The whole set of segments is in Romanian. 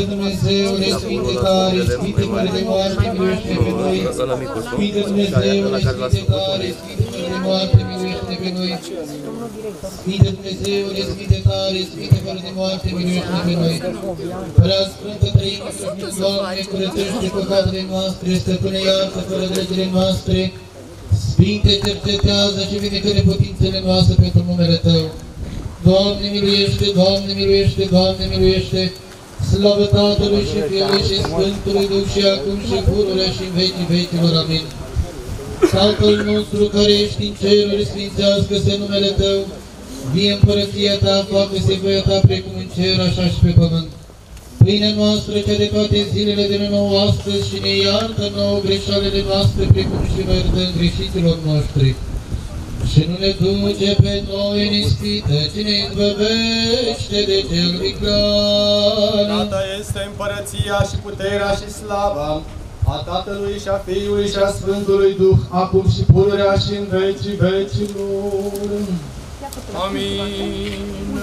Dumnezeule, Sfinte tare, Sfinte fără de moarte, miluiește pe noi. Sfinte Dumnezeule, Sfinte tare, Sfinte fără de moarte, miluiește pe noi. Sfinte Dumnezeule, Sfinte tare, Sfinte fără de moarte, miluiește pe noi. Prea Sfântă Treime, Doamne, curățește păcatele noastre, stăpâne, iartă fără legile noastre. Sfinte, cercetează și vindecă neputințele noastre pentru numele Tău. Doamne, miluiește, Doamne, miluiește, Doamne, miluiește. Slavă Tatălui și Fiului și Sfântului Duh și acum și pururea și în vecii vecilor. Amin. Tatăl nostru care ești în ceruri, sfințească-se numele Tău. Vie împărăția Ta, facă-se voia Ta precum în cer, așa și pe pământ. Pâinea noastră, cea de toate zilele de nouă astăzi și ne iartă nouă greșalele noastre, precum și noi iertăm greșiților noștri. Și nu ne duce pe noi în ispită, ci ne izbăvește de cel viclean. Tata este împărăția și puterea și slava a Tatălui și a Fiului și a Sfântului Duh, acum și pururea și în vecii vecilor. Amin.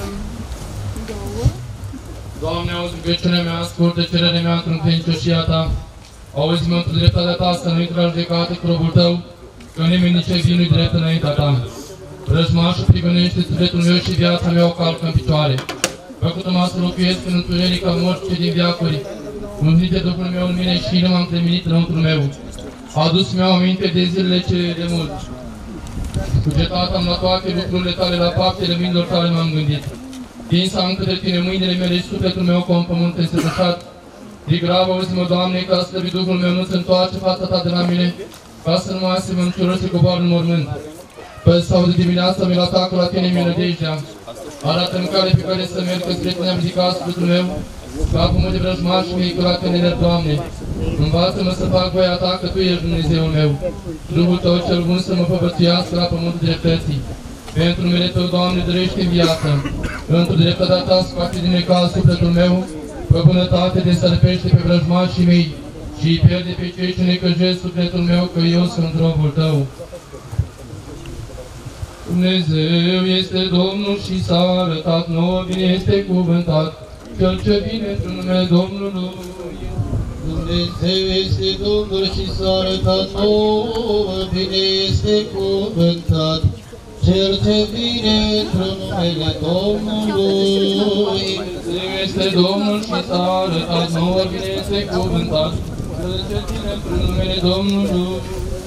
Doamne, auzi rugăciunea mea, ascultă cererea mea într-un credincioșia Ta. Auzi-mă într-o dreptatea Ta să nu intri la judecată cu robul Tău, că nimeni nici vin nu-i drept înaintea Ta. Rășmașul prigănește sufletul meu și viața mea o calcă în picioare. Făcut-mă să locuiesc în întunericul morții din veacuri. Umflit de Duhul meu în mine și inima am treminit înăuntru meu. Adus-mi-au aminte de zilele cele de mult. Cugetat am la toate lucrurile Tale, la faptele mâinilor Tale m-am gândit. Tins am către Tine mâinile mele și sufletul meu ca un pământ însătășat. De grav, auzi-mă, Doamne, ca slăbit Duhul meu nu se întoarce fața Ta de la mine, ca să nu mă asemăn celor ce coboară în mormânt. Păi sau de dimineața mi-l atacul la Tine mi-e nădejdea. Arată-mi cale pe care să merg, că spre Tine am ridicat sufletul meu. Capul-mă de vrăjmași mei, că la Tine nerg, Doamne. Învață-mă să fac voia Ta, că Tu ești Dumnezeul meu. Duhul Tău cel bun să mă făpățuiască la pământul dreptății. Pentru numele Tău, Doamne, dărește viață. Într-o dreptatea Ta scoate din necaz sufletul meu, pe bunătate de stălpește pe vrăjmașii mei și îi pierde pe cei ce necăjesc sufletul meu, că eu sunt robul Tău. Dumnezeu este Domnul și s-a arătat nouă, bine este cuvântat, Cel ce vine într-un numele Domnului. Dumnezeu este Domnul și s-a arătat nouă, bine este cuvântat, Cel ce vine într-un numele Domnului. Dumnezeu este Domnul și s-a arătat nouă, bine este cuvântat, Cel ce vine într-un numele Domnului.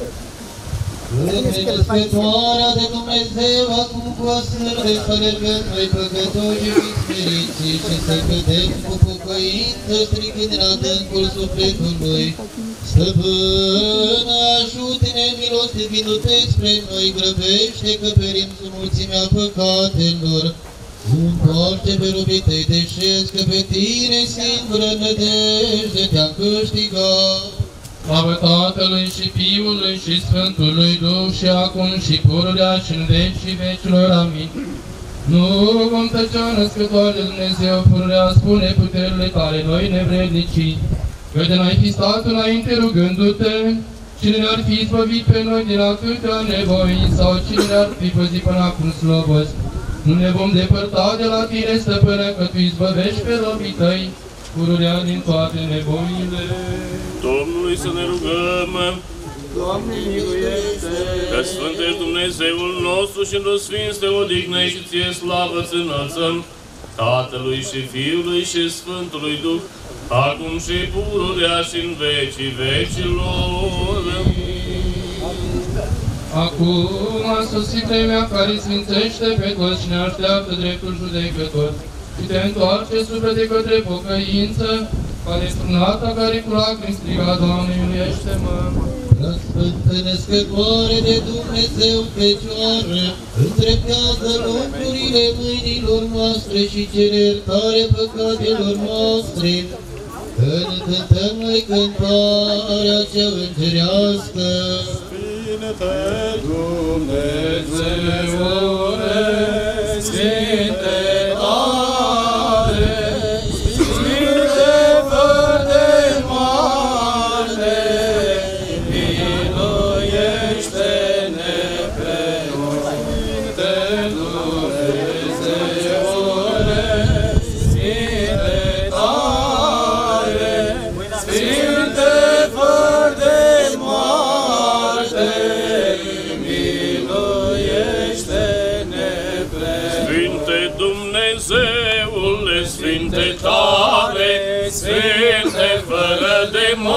Născătoarea de Dumnezeu, acum cu asârde să alergăm noi păcătoși și smeriții și să cădem cu pocăință, strigând în adâncul sufletului. Stăpână, ajută-ne, milostivindu-te spre noi, grăbește că perim sub mulțimea păcatelor. Întoarce pe robii Tăi deșezi, că pe Tine singură nădejde Te-am câștigat. Slavă Tatălui și Fiului și Sfântului Duh și acum și pururea și în vecii vecilor. Amin. Nu vom tăcea, născătoare de Dumnezeu, pururea, spune puterile Tale, noi nevrednicii, că de n-ai fi stat înainte rugându-te, cine ne-ar fi izbăvit pe noi din atâtea nevoi, sau cine ne-ar fi păzit până acum slobos. Nu ne vom depărta de la Tine, Stăpâne, că Tu izbăvești pe robii Tăi, pururea din toate nevoile. Domnului să ne rugăm. Doamne, miluiește! Că Sfânt ești Dumnezeul nostru și într-o sfinț te odihnești și Ție slavă ți înălțăm, Tatălui și Fiului și Sfântului Duh, acum și pururea și în vecii vecilor. Acum a sosit vremea care sfințește pe toți și ne așteaptă dreptul judecător. Și te întoarce suflete către pocăință, care strunata care cu lacrimi striga, Doamne, iubește-mă! Răsfântă născătoare de Dumnezeu Fecioară, îndreptează lucrurile mâinilor noastre și cere iertare păcatelor noastre, că ne cântăm noi cântarea cea îngerească. Bine-te, Dumnezeule, Sfinte tare, Sfinte fără de moarte, miluiește-ne pe noi. Bine-te, Dumnezeule, Sfinte tare,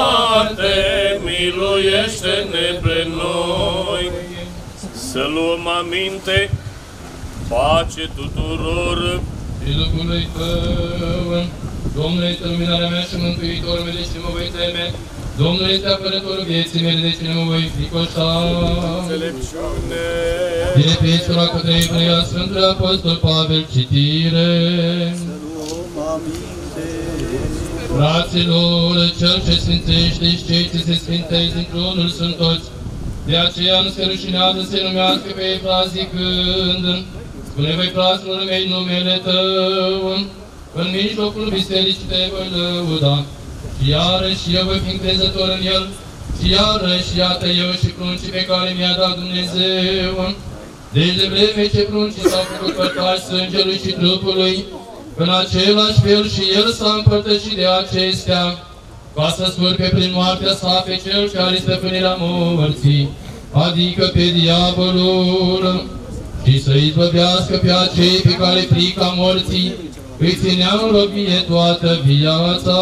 moarte, miluiește-ne pe noi. Să luăm aminte, pace tuturor. Și Duhului Tău, Domnul este luminarea mea și mântuitorul meu, de cine mă voi teme. Domnul este apărătorul vieții mele, de cine mă voi fricoșa. Înțelepciune. Din Epistola către Evreia Sfântului Apostol Pavel, citire. Să luăm aminte. Fraților, cel ce sfințește și cei ce se sfintesc într-unul sunt toți. De aceea nu se rușinează să se numească pe Efra zicând: spune voi, fraților mei, numele Tău, în mijlocul bisericii te voi lăuda. Și iarăși eu voi fi încrezător în El, și iarăși iată eu și pruncii pe care mi-a dat Dumnezeu. Deci de vreme ce pruncii s-au făcut părtași sângelui și trupului, în același fel și El s-a împărtășit de acestea, ca să scurpe prin moartea sa pe Cel ce are stăpânirea morții, adică pe diavolul, și să izbăvească pe acei pe care frica morții îi țineau în robie toată viața.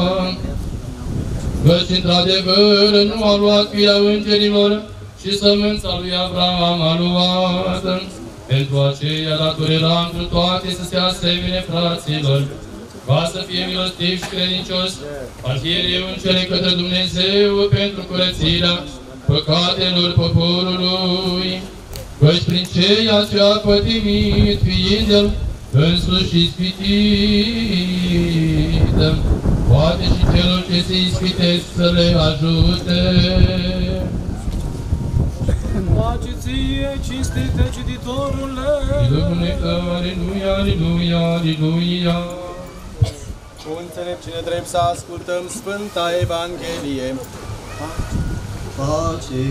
Căci într-adevăr nu a luat firea îngerilor și sămânța lui Abraham a luat. Pentru aceea dator era întru toate să se asemene fraților, ca să fie milostiv și credincios, arhiereu în cele către Dumnezeu pentru curățirea păcatelor poporului. Căci prin ceea ce a pătimit, fiind El însuși ispitit, poate și celor ce se ispitesc să le ajute. Pace ție, cinstite cititorule! Domnule Tău, aleluia, aleluia, aleluia! Cu înțelepciune drept să ascultăm Sfânta Evanghelie. Pace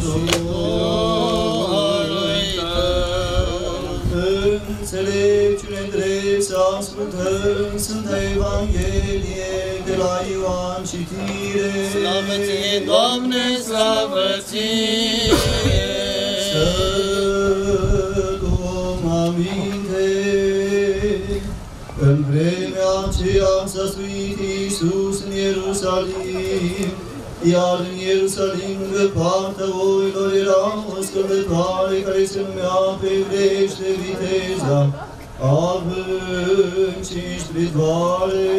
tuturor! Înțelepciune drept să ascultăm Sfânta Evanghelie de la Ioan, citire. Slavă ție, Doamne, slavă ție! Să luăm aminte. În vremea aceea s-a suit Iisus în Ierusalim, iar în Ierusalim, lângă partea oilor, era o scăldătoare care se numea pe evreiește Viteza, având 5 doare.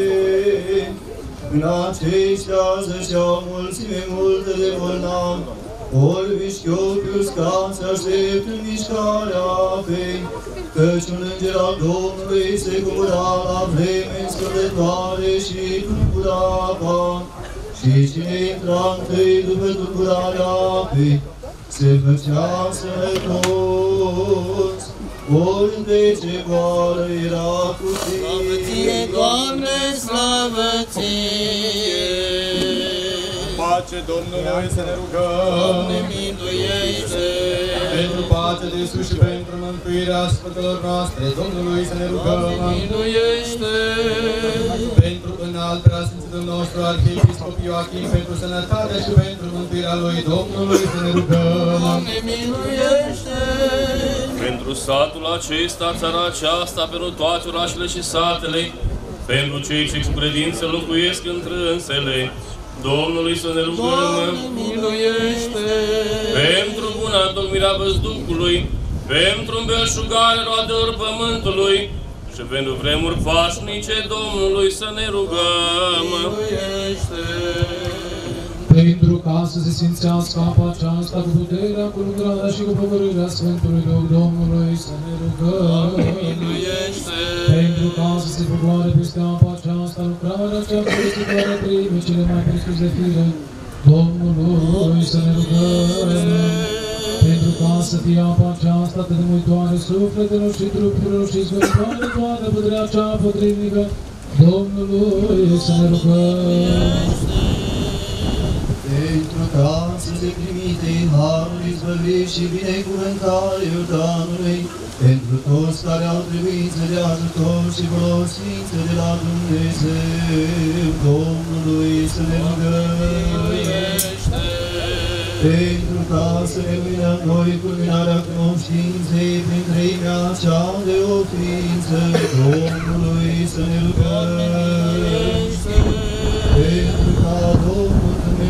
În aceștia zăcea o mulțime multă de bolnavi, orbi, șchiopi, uscați, aștept în mișcarea apei, căci un înger al Domnului se cobora la vreme scăldătoare și tulbura apa. Și cine intra întâi după tulburarea apei, se făcea sănătos, oriunde ce boală era cu tine. Slavă ție, Doamne, slavă ție! Pace Domnului să ne rugăm. Doamne, miluiește! Pentru pace de sus și pentru mântuirea sfântelor noastre, Domnului să ne rugăm. Miluiește! Pentru înalt preasfințitul nostru arhiepiscop Ioachim, pentru sănătatea și pentru mântuirea lui, Domnului să ne rugăm. Doamne, miluiește! Pentru satul acesta, țara aceasta, pentru toate orașele și satele, pentru cei ce cu credință locuiesc între însele, Domnului să ne rugăm. Doamne, miluiește! Pentru buna întocmirea văzducului, pentru îmbelșugarea roadelor pământului și pentru vremuri pașnice, Domnului să ne rugăm. Miluiește! Pentru ca să se sfințească apa aceasta cu puterea, cu lucrarea și cu pogorârea Sfântului Duh Domnului să ne rugăm. Miluiește! Pentru ca să se pogoare peste apa aceasta lucrarea cea purificare prime cele mai presus de fire, Domnului să ne rugăm. Pentru ca să fie apa aceasta atât de mântuitoare sufletelor și trupurilor și izbăvitoare toată puterea cea potrivnică, Domnului să ne rugăm. Pentru ca să se primite harul izbăvit și binecuvântare Iordanului, pentru toți care au trebuință de ajutor și folosință de la Dumnezeu, Domnului să ne rugăm. Pentru ca să ne luminăm noi culminarea cunoștinței prin treimea cea de o ființă, Domnului să ne rugăm. Pentru ca Domnul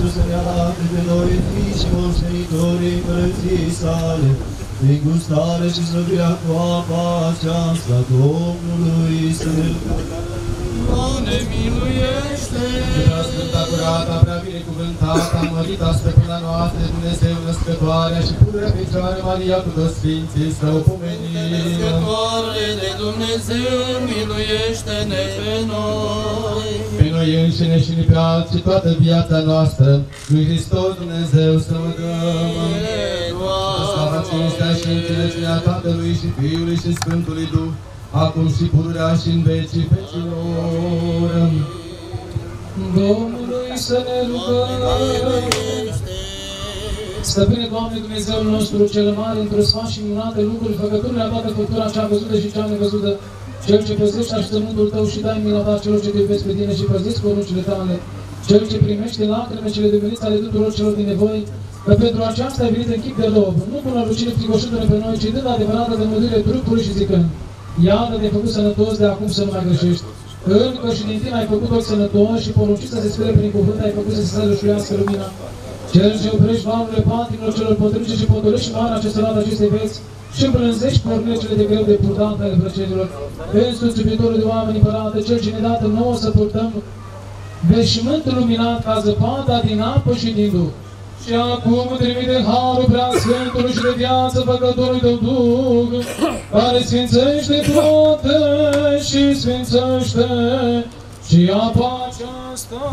Iisus să ne arate pe noi fii și moștenitorii împărăției sale, prin gustare și slăbirea cu apa aceasta Domnului să ne rugăm. Doamne, miluiește! Prea sfânta, curata, prea binecuvântată, mărita stăpâna noastră, Dumnezeu născătoarea și pururea Fecioară Maria cu toți Sfinții, să o pomenim. Născătoare de Dumnezeu, miluiește-ne pe noi! Pe noi înșine și pe alții toată viața noastră, lui Hristos Dumnezeu să o dăm. Slava, cinstea și înțelepciunea Tatălui și Fiului și Sfântului Duh, acum și pururea și în vecii vecilor. Domnului să ne rugăm. Stăpâne, Doamne, Dumnezeul nostru cel mare, într-o sfânt și minunate lucruri, făcăturile a toată făctura cea văzută și cea nevăzută, Cel ce păzești așteptământul Tău și dai mila Ta celor ce Te iubesc pe Tine și păzești poruncile Tale, Cel ce primește lacrime cele de venit ale tuturor celor din nevoi, că pentru aceasta ai venit în chip de lob, nu cu nălucire fricoșându-ne pe noi, ci dând adevărată dămăduire trupului și zicând: iată, te-ai făcut sănătos, de acum să nu mai greșești. Încă și din tine ai făcut ochi sănătoși și poruncit să se spere prin cuvânt, ai făcut să se sălășuiască lumina. Cel ce oprești valurile patimilor celor potrivnice și potolești și marea acestor rad acestei vieți și îmblânzești pornile cele de greu de purtat ale plăcerilor. Însuți iubitorul de oameni, Părinte, Cel ce ne dată nouă să purtăm veșmântul luminat ca zăpada din apă și din Duh. Și acum trimite harul preasfântului și de viață făcătorului Tău Duh, care sfințește toate și sfințește și apa aceasta.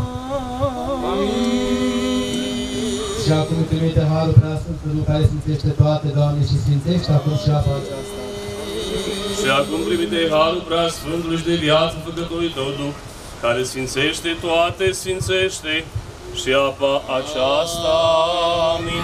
Amin. Și acum trimite harul preasfântului Duh, care sfințește toate, Doamne, și sfințește acum și apa aceasta. Și acum trimite harul preasfântului și de viață făcătorului Tău Duh, care sfințește toate, sfințește și apa aceasta. Amin.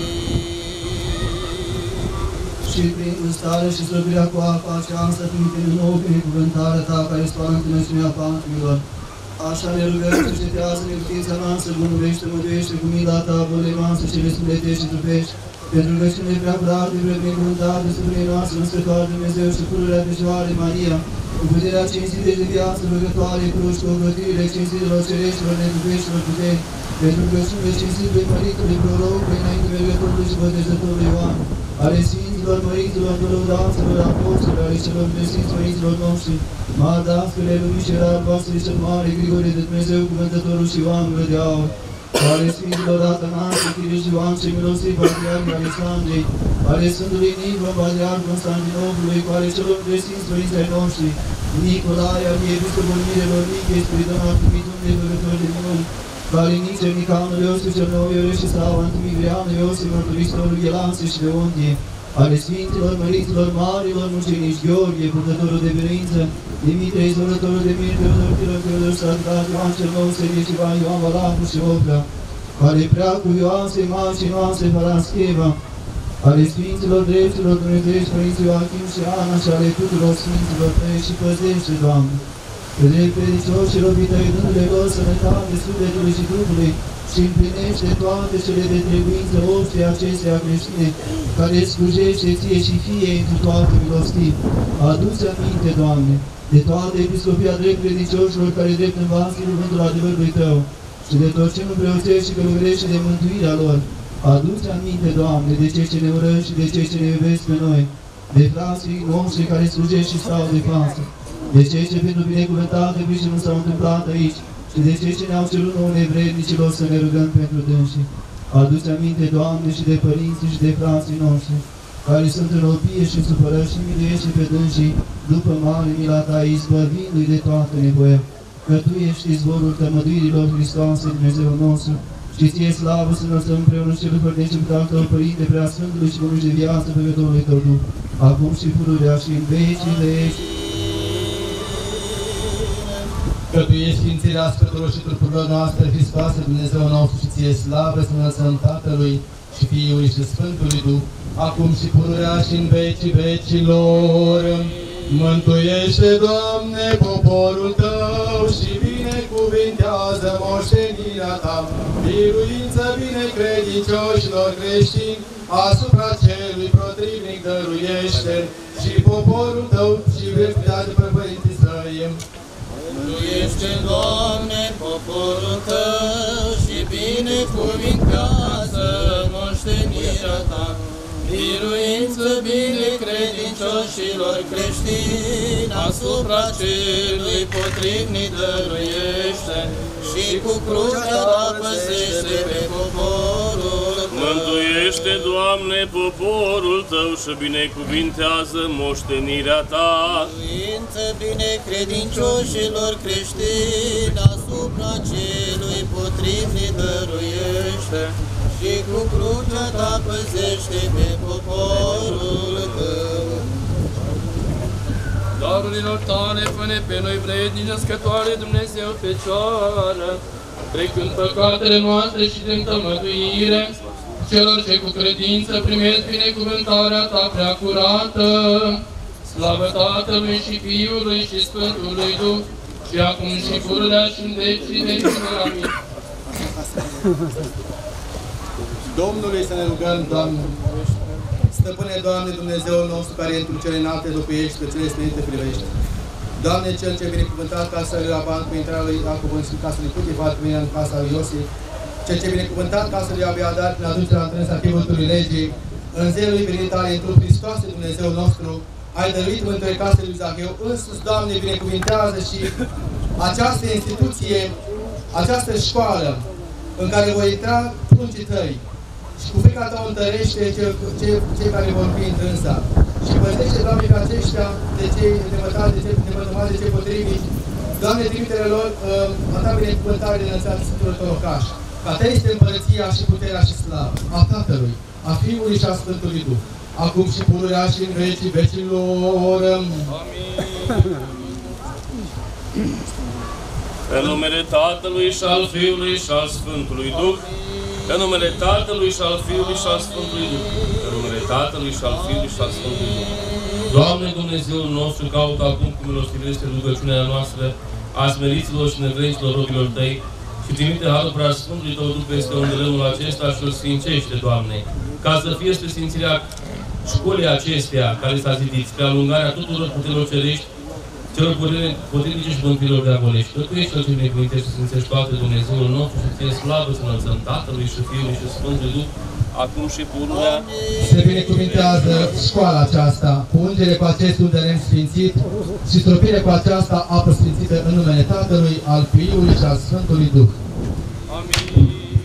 Și prin gustare și slăbirea cu apa aceasta, trimite din nou binecuvântarea Ta, care stoară înțelepciunea patimilor. Așa ne rugăm, cercetează-ne ființa noastră, bunuiește, măduiește cu mila Ta, bolile noastre și le sufletești și trupești. Pentru rugăciune prea curate, prea binecuvântată, stăpânii noastre, născătoare Dumnezeu și pururea Fecioarei Maria, cu puterea cinstite de viață, rugătoare, cruci, cu ocrotirile cinstitelor cereștilor, nedupeștilor puteri, pentru rugăciunile cinstitului Părintului Prorocului, înainte mergătorului și botezătorului Ioan, ale Sfinților Părinților, lăudaților, apostolilor, ale celor Sfinți Părinților noștri, Mardascăle, Lumicera, Albastrii cel Mare, Grigore de Dumnezeu, Cuvântătorul și Ioan Gură de Aur, ale Sfinților Atanasie, Chiriș Ioan și Milostiv, Patriarhul Alexandrei, ale Sfântului Nicol, Patriarhul Constantinopolului, cu ale celor Sfinți Părinți ai noștri, Nicolae, al Episcopul Mirelor, Nichei, Spiridon, Artimitum, Nevăgător de Minuni, Valinice, Nicanul, Iosif, cel Nou, Iore și Sava, Antimigrianu, Iosif, Mărturisitorul Ghelanse și Leontie, ale Sfinților, Măriților, Marilor, Mucenici, Gheorghe, Purtătorul de Biruință, Dimitrie, Izolătorul de Mir, Teodor, Teodor, Sardat, Ioan cel Nou, Serie și Ioan Valacu și Oprea, ale Preacu, Ioase, Mași, Noase, Parascheva, ale Sfinților Dreptilor Dumnezeiești, Părinții Joachim și Ana și ale tuturor Sfinților Tăi și păzește, Doamne, pe drept credincioșilor Tăi, dându-le lor sănătate sufletului și trupului, și împlinește toate cele de trebuință obții acestea creștine, care îți slujește Ție și Fie întru toate milostiv. Adu-ți aminte, Doamne, de toată episcopia drept credincioșilor care drept învață cuvântul adevărului Tău și de tot ce nu preoțești și călugărește de mântuirea lor. Adu-ți aminte, Doamne, de cei ce ne urăști și de cei ce ne iubesc pe noi, de frații noștri care slujești și stau de față, de cei ce pentru binecuvântate și nu s-au întâmplat aici, și de cei ce ne-au cerut nouă nevrednicilor să ne rugăm pentru dânsii. Adu-ți aminte, Doamne, și de părinții și de frații noștri, care sunt în robie și supărăși și miluiește pe dânsii, după mare mila Ta, izbăvindu-i de toată nevoia. Că Tu ești izvorul tămăduirilor Hristoase, Dumnezeu nostru, și Ție slavă să înălțăm împreună și celui fără necemtat Tău, Părinte Preasfântului și Bunului de viață, Făcătorului Tău Duh, acum și pururea și în vecii veci. Că Tu ești Sfințirea ascultătorul și trupurilor noastre, Hristoase, Dumnezeu nostru, și Ție slavă să înălțăm Tatălui și Fiului și Sfântului Duh, acum și pururea și în vecii vecilor. Mântuiește, Doamne, poporul Tău și binecuvintează moștenirea Ta, biruință binecredincioșilor creștini, asupra celui potrivnic dăruiește și poporul Tău și veștează pe părinții Săi. Mântuiește, Doamne, poporul Tău și binecuvântează celor creștini, asupra celui potrivnic dăruiește și cu crucea ta păzește pe poporul tău. Mântuiește, Doamne, poporul Tău și binecuvintează moștenirea Ta. Mântuință binecredincioșilor creștini, asupra celui potrivnic dăruiește și cu crucea ta păzește pe poporul tău. Darurilor tale, fă-ne pe noi vrednici, născătoare Dumnezeu Fecioară, trecând păcatele noastre și din tămăduire, celor ce cu credință primesc binecuvântarea ta prea curată. Slavă Tatălui și Fiului și Sfântului Duh, și acum și pururea și în vecii vecilor. Amin. Domnului să ne rugăm, Doamne. Stăpâne, Doamne, Dumnezeul nostru, care într cele înalte locuiești, pe cele sfinte privești. Doamne, Cel ce binecuvântat casa lui Aban cu intrarea lui Iacov în casa lui Putifar, cu mine în casa lui Iosif, Cel ce binecuvântat casa lui Abiadar prin aducerea în trânsa chivultului legii, în zilul lui venit tale, într-un Hristoase, Dumnezeu nostru, ai dăruit mântuire casei lui Zacheu. Însuși, Doamne, binecuvintează și această instituție, această școală, în care voi intra pruncii tăi. Și cu frica ta întărește cei care vor fi în trânsa. Și păzește, Doamne, pe aceștia, de cei nevătați, de cei potriviți. Doamne, trimite-le lor a ta binecuvântare de înălțare Sfântul tău locaș. Ca ta este împărăția și puterea și slavă a Tatălui, a Fiului și a Sfântului Duh, acum și pururea și în vecii vecilor. Amin. În numele Tatălui și al Fiului și al Sfântului Duh, în numele Tatălui și al Fiului și al Sfântului Duh, în numele Tatălui și al Fiului și al Sfântului Duh. Doamne Dumnezeul nostru, caută acum cu milostivire rugăciunea noastră a smeriților și nevrednicilor robilor Tăi și trimite harul prea Sfântului Tău Duh peste undărâmul acesta și îl sfințește, Doamne, ca să fie spre sfințirea școlii acesteia care s-a zidit, spre alungarea tuturor puterilor cerești, celor potrivnice și mântuirilor diavolești. Că Tu ești Cel ce binecuvintești și sfințești toate, Dumnezeul nostru, și Ție slavă să înălțăm Tatălui și Fiului și Sfântului Duh, acum și pururea. Se binecuvintează școala aceasta cu ungere cu acest lemn sfințit și stropire cu aceasta apă sfințită în numele Tatălui, al Fiului și al Sfântului Duh. Amin.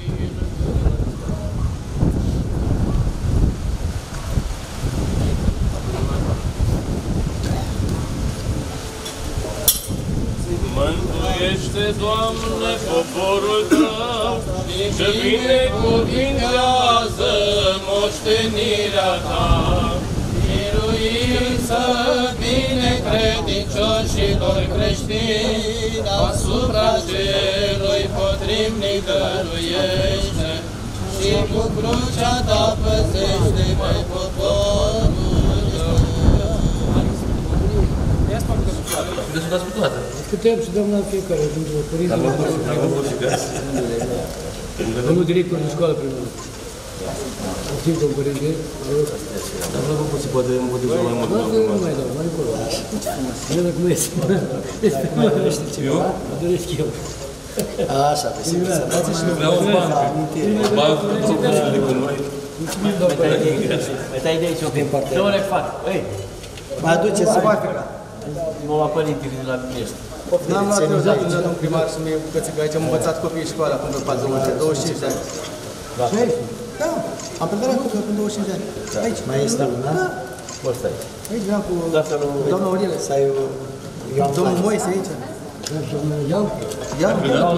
Mântuiește, Doamne, poporul Tău și binecuvintează moștenirea Ta. Miluință binecredincioșilor creștini, asupra celui potrivnic dăruiește și cu crucea ta păzește pe poporul tău. Descutați cu toate. Putem și dăm la fiecare dintre părinți. Domnul director de școală primul. Optim cu părinte. Dar nu vă puteți poate împotriva mai mult. Nu mai dau, mai încolo. Nu dacă nu este. Mă dorește ceva? Mă doresc eu. Așa, pe sigur să dați și Vreau o bancă. O bancă de cu noi. Mulțumim, doamne. mai tai de aici o din partea. Domnule Fat, ei, Mă aduceți să facă. mă la părinte de la Piești. N-am luat eu de aici, domnul primar, și mie bucățică. Aici am învățat copiii școala până la 25 de ani. Da, am predat copii până 25 de ani. Aici. Mai este unul, da? Poți stai. Aici veam cu doamna Aurele. Să ai Domnul Moise aici. Iau? Iar?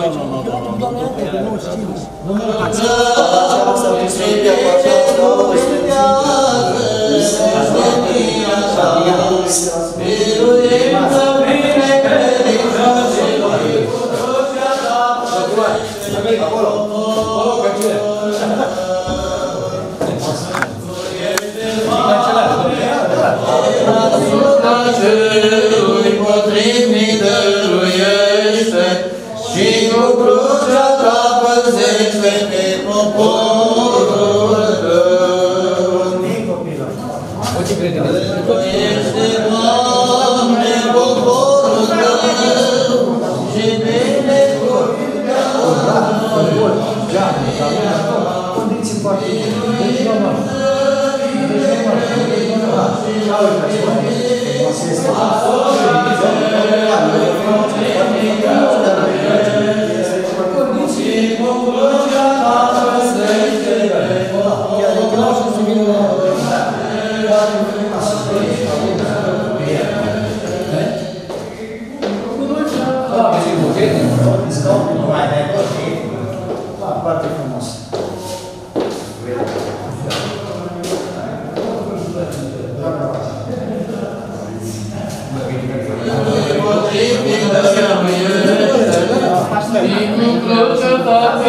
Celui potrivnic dăruiește și cu crucea ta păzește pe poporul tău. Ești, Doamne, poporul tău și binecuvântează.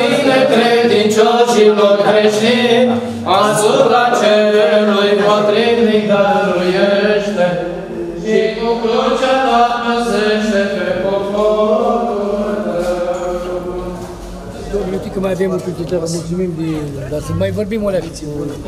necredincioșilor creștini, asupra celui potrivnic dăruiește, și cu crucea ta păzește pe poporul tău. Domnule, știi că mai avem un pic de treabă, mulțumim de... Dar să mai vorbim o leacă.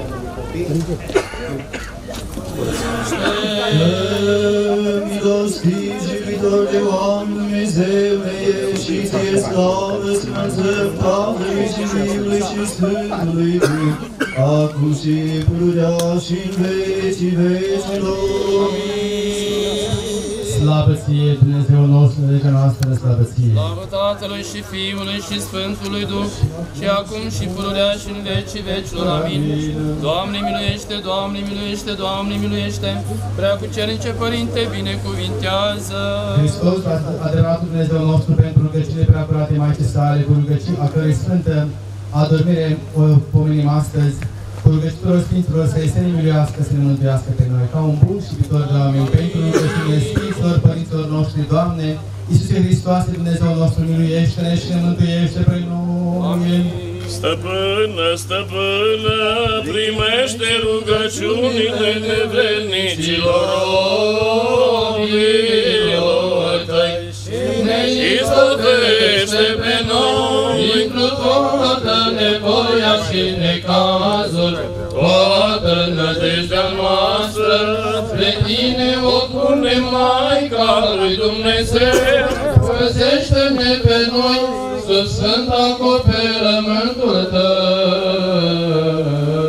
Milostiv și iubitor de oameni, Dumnezeule, și ție slavă, Sfântăm Tatălui și Fiului și Sfântului Duh, acum și pururea și în vecii vecilor. Slavă ție, Dumnezeu nostru, legea noastră, slavă ție. Slavă Tatălui și Fiului și Sfântului Duh, și acum și pururea și în vecii vecilor. Amin. Doamne miluiește, Doamne miluiește, Doamne miluiește, Preacucernice Părinte, binecuvintează. Hristos, adevăratul Dumnezeu nostru, pentru rugăciunile preacurate Maicii sale, cu rugăciuni a cărei sfântă adormire o pomenim astăzi, cu rugăciunilor Sfinților să îi se ne miluiască, să ne mântuiască pe noi, ca un bun și viitor de oameni, pentru rugăciunile Sfinților Părinților noștri, Doamne, Iisuse Hristoase, Dumnezeu nostru, miluiește-ne și ne mântuiește pe noi. Amin. Stăpână, stăpână, primește rugăciunile nevrednicilor robilor tăi și izbăvește pe noi Într-o toată nevoia și necazul, toată nădejdea noastră, spre tine o punem, Maica lui Dumnezeu, păzește-ne pe noi sub sfânt acoperământul tău.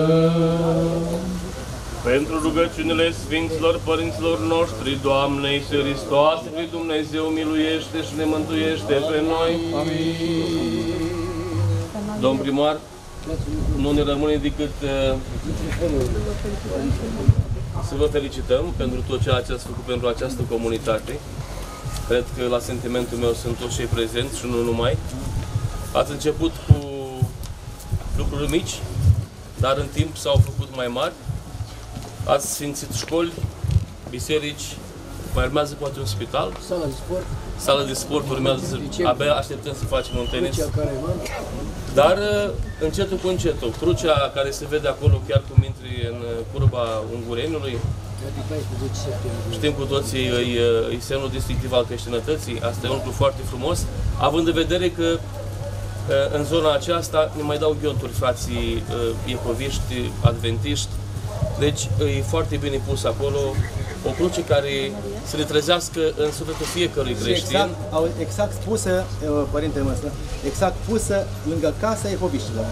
pentru rugăciunile Sfinților Părinților noștri, Doamne Iisuse Hristoase, lui Dumnezeu, miluiește și ne mântuiește pe noi. Amin. Domn primar, nu ne rămâne decât să vă felicităm pentru tot ceea ce ați făcut pentru această comunitate. Cred că la sentimentul meu sunt toți cei prezenți și nu numai. Ați început cu lucruri mici, dar în timp s-au făcut mai mari. Ați sfințit școli, biserici, mai urmează poate un spital. Sala de sport. Sala de sport urmează, abia așteptăm să facem un tenis. Dar încetul cu încetul, crucea care se vede acolo chiar cum intri în curba Ungureniului, știm cu toții, e semnul distinctiv al creștinătății. Asta e un lucru foarte frumos, având în vedere că în zona aceasta ne mai dau ghionturi frații iehoviști, adventiști. Deci e foarte bine pus acolo o cruce care să le trezească în sufletul fiecărui creștin. Exact pusă, părintele nostru, exact pusă lângă casa iehoviștilor.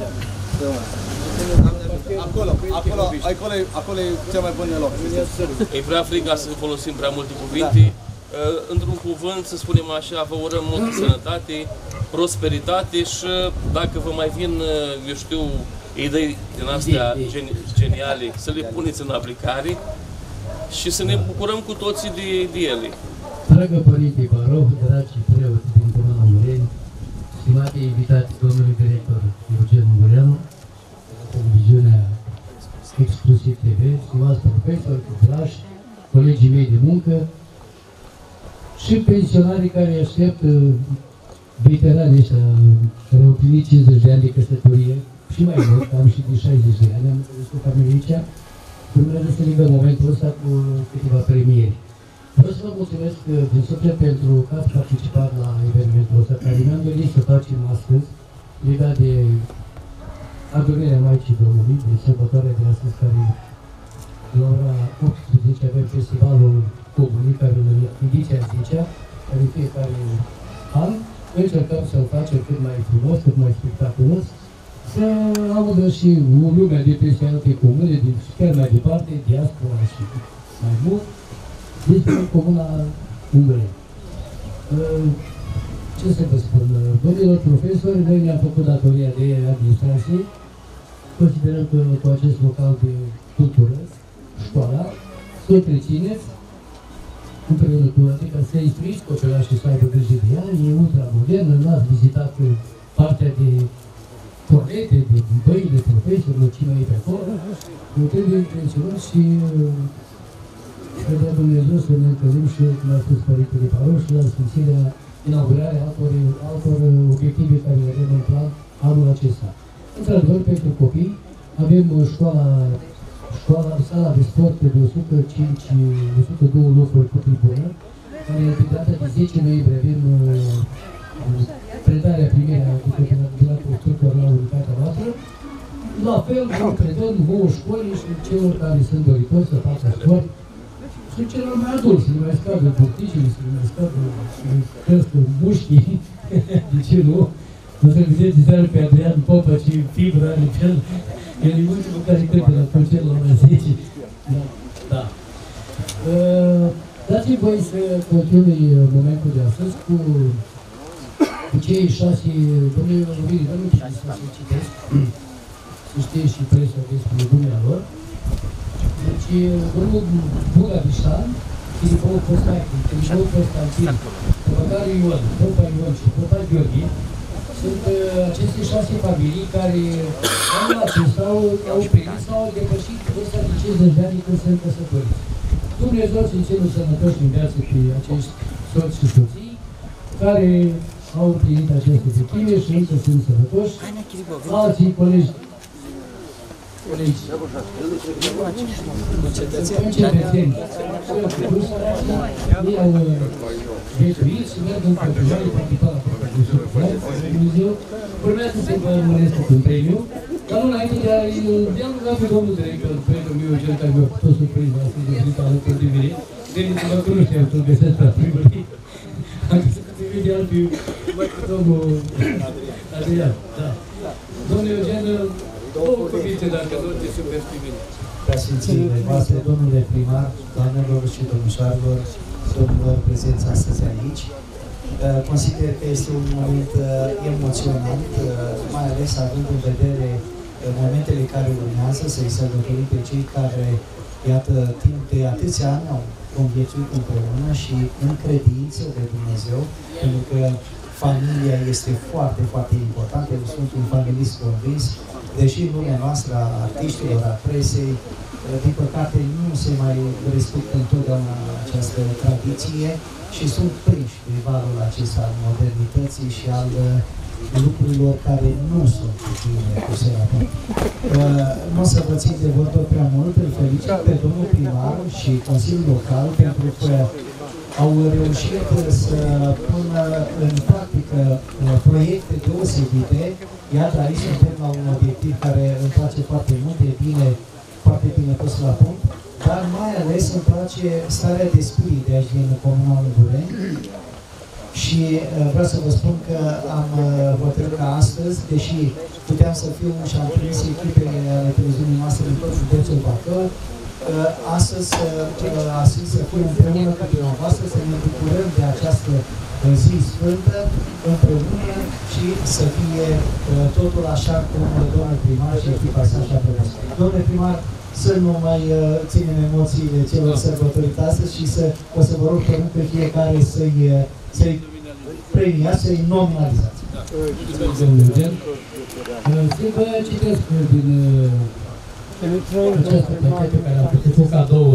Acolo e cel mai bun loc. E prea frica să folosim prea multe cuvinte. Într-un cuvânt, să spunem așa, vă urăm multă sănătate, prosperitate și dacă vă mai vin, eu știu, idei din astea geniale, să le puneți în aplicare și să ne bucurăm cu toții de ele. Dragă Părinte Paroh, dragi preoți din Comuna Ungureni, stimate invitați domnului director Eugen Ungureanu, televiziunea Exclusiv TV, stimați profesori, copilași, colegii mei de muncă și pensionarii care așteaptă, veteranii ăștia care au primit 50 de ani de căsătorie și mai mult, am și de 60 de ani, am cu familie aici, urmează să lingă momentul ăsta cu câteva premieri. Vreau să vă mulțumesc din suflet pentru că ați participat la evenimentul ăsta, care mi-am dorit să facem astăzi, legat de adormirea Maicii Domnului, de sărbătoarea de astăzi, care la ora 18 avem festivalul Comunii, care în ediția 10-a, care fiecare an încercăm să-l facem cât mai frumos, cât mai spectaculos, să audă și lumea de peste alte comune, chiar mai departe, diaspora și mai mult, despre Comuna Ungureni. Ce să vă spun? Domnilor profesori, noi ne-am făcut datoria de administrație, considerăm că cu acest local de cultură, școala, să o întrețineți împreună cu adică să instruiți copilașii să aibă grijă de ea, e ultramodernă, n-ați vizitat partea de toalete, de băile profesorilor, cine e pe acolo, nu trebuie intenționat și să dea Dumnezeu să ne întâlnim și, cum a spus Părintele Paroh, și la sfințirea, inaugurarea altor obiective care le avem în plan anul acesta. Într-adevăr, pentru copii, avem sala de sport de 102 locuri cu tribună, care pe data de 10 noiembrie avem predarea primirea de la constructor la unitatea noastră. La fel, vom predăm 9 școli și celor care sunt doritori să facă sport. Și celor mai adulți, să le mai scadă porticii, să le mai scadă, să le cresc mușchii, de ce nu? Nu să vedeți seara pe Adrian Popa și fibra are pe el. El e ultimul care cântă la concert la ora 10. Da. Dați-mi voi să continui momentul de astăzi cu cei 6, domnule Loviri, dar nu știu să citesc, să știe și presa despre dumnealor. Deci, domnul Buga Bișan, Filipou Costache, Filipou Constantin, Păpăcaru Ion, Popa Ion și Popa Gheorghe, sunt aceste 6 familii care anul acesta au primit sau au depășit vârsta de 50 de ani când sunt căsătoriți. Dumnezeu să-i țină sănătoși în viață pe acești soți și soții care au împlinit această vechime și încă sunt sănătoși. Alții colegi concetățeni ei au viețuit și merg în continuare capitala Dumnezeu. Urmează să vă măresc un premiu, dar nu înainte de a-l ruga pe domnul director, prietenul meu, cel care mi-a fost surprins astăzi de venit alături de mine. Veniți-vă că nu știam să-l găsesc la primării. Am găsit că imediat pe domnul Adrian. Domnul Eugen, două cuvinte, dacă nu te superi pe mine. Preasfințiile voastre, domnule primar, doamnelor și domnișoarelor, domnilor prezenți astăzi aici, consider că este un moment emoționant, mai ales având în vedere momentele care urmează, să-i sărbătorim pe cei care, iată, timp de atâția ani au conviețuit împreună și în credință de Dumnezeu, pentru că familia este foarte, foarte importantă. Eu sunt un familist convins, deși în lumea noastră a artiștilor, a presei, din păcate nu se mai respectă întotdeauna această tradiție și sunt prinși pe valul acesta al modernității și al lucrurilor care nu sunt bine puse la punct. Nu o să vă țin de vorbă prea mult, îl felicit pe domnul primar și Consiliul Local pentru că au reușit să pună în practică proiecte deosebite. Iată, aici suntem la un obiectiv care îmi place foarte mult, e bine, foarte bine pus la punct, dar mai ales îmi place starea de spirit de aici din Comuna Ungureni. Și vreau să vă spun că am hotărât ca astăzi, deși puteam să fiu și am trimis echipele ale televiziunii noastre din tot județul Bacău, astăzi asist să fiu împreună cu dumneavoastră, să ne bucurăm de această zi sfântă împreună și să fie totul așa cum domnul primar și echipa sa așa prevăzut. Domnule primar, să nu mai ținem emoțiile celor sărbătorite astăzi și o să vă rog pe fiecare să-i premiați, să-i nominalizați. Domnul Eugen, să vă citesc din această plachetă care am făcut cadou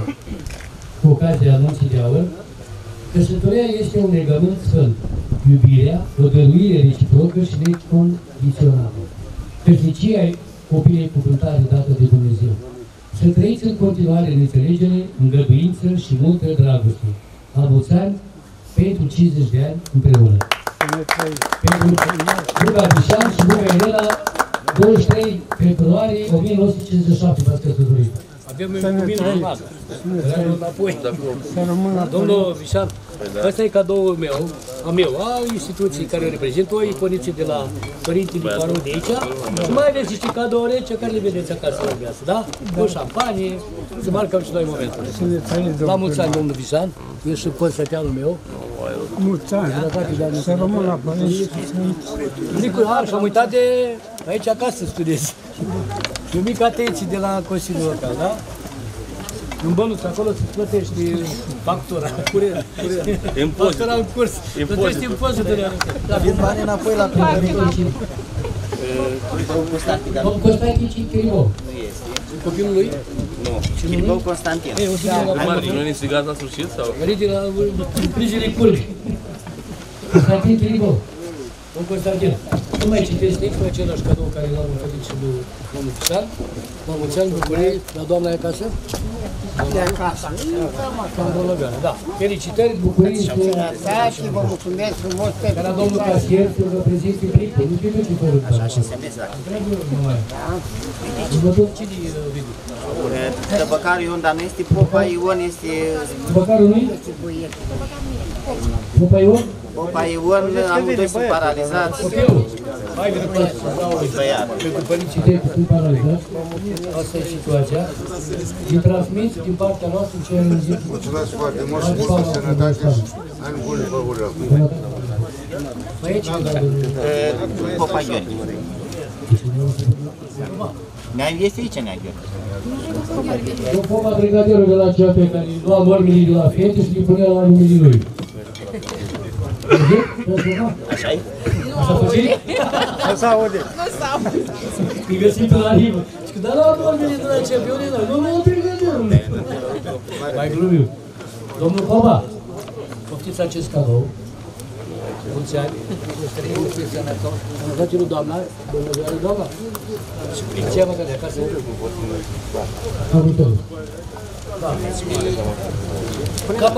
cu ocazia anunții de aur. Căsătoria este un legământ sfânt, iubirea, o dăruire reciprocă și necondiționată. Căsnicia e o binecuvântare dată de Dumnezeu. Să trăiți în continuare în înțelegere, îngăduință și multă dragoste. La mulți ani, pentru 50 de ani împreună. Pentru Buga Bișan și Buga Elena, 23 februarie 1957 v-ați căsătorit. Avem un cuvânt urmat. Înapoi. Domnul Bișan, ăsta e cadoul meu, a instituției care o reprezint, o iconiță de la Părintele Parou de aici și mai aveți niște cadouri aici care le vedeți acasă la viață, da? Cu șampanie, să marcăm și noi momentul. La mulți ani, domnul Bișan, eu și păsăteanul meu. Mulți ani, să rămân la părinți. Nicular, și am uitat de aici acasă să studiez. Și o mică atenție de la Consiliul Local, da? În bănuț, acolo se plătește factura, curent. Factura în curs. Plătește impozitul. Vin bani înapoi la primărie. Domnul Constantin Chiribou. Nu este. Copilul lui? Nu. Chiribou Constantin. Nu ne strigat la sfârșit sau? Venit de la grijile curbi. Constantin Chiribou. Domnul Constantin. Nu mai citesc nici pe același cadou care l-am oferit și lui domnul Fișan. La mulți ani, bucurii, la doamna e acasă? De acasă. Cam bolăveană, da. Felicitări, bucurii și... Sănătate, vă mulțumesc frumos pe Ca la domnul casier să vă prezint plicul, nu știu ce fără. Așa și semnez la Vă duc cine-i Vidu? Tăbăcarul Ion, dar nu este Popa Ion, este... Tăbăcarul nu-i? Popa Ion? Popa Ion, amândoi sunt paralizați. Hai, de departe, pentru părinții tăi că sunt paralizați. Asta e situația. Îi transmiți din partea noastră ce am zis. Mulțumesc foarte mult și multă sănătate și ani buni vă urăm. Aici, Popa Ion. Este aici, Nea Gheorghe. Eu Popa brigadierul de la CAP care lua mormilii de la fete și îi punea la numirii lui. Așa-i? Așa făcii? Nu s-aude. E găsit la rimă. Și când a luat mormilii de la CAP, eu nu brigadierul. Mai glumiu. Domnul Popa, poftiți acest cadou. Mulți ani. Sănătate lui doamna, domnul doamna. Ce am avea de acasă? Ajutorul. Da. Cam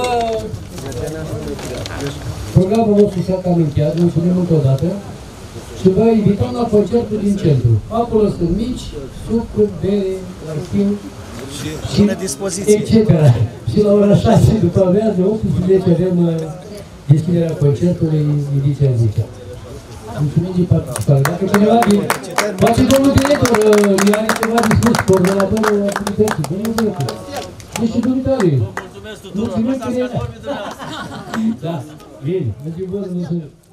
programul nostru s-a cam încheiat, mulțumim încă o dată și vă invităm la concertul din centru. Acolo sunt mici, sucuri, bere, laistiu și etc. Și la ora 6 după amiază, 18 avem deschiderea concertului ediția 10. Mulțumim din participare. Dacă cineva din... Face domnul director, are ceva de spus, coordonatorul activității, domnul director. Deci și dumneavoastră. Mulțumesc tuturor. Da, bine. Mergem vă, mulțumesc.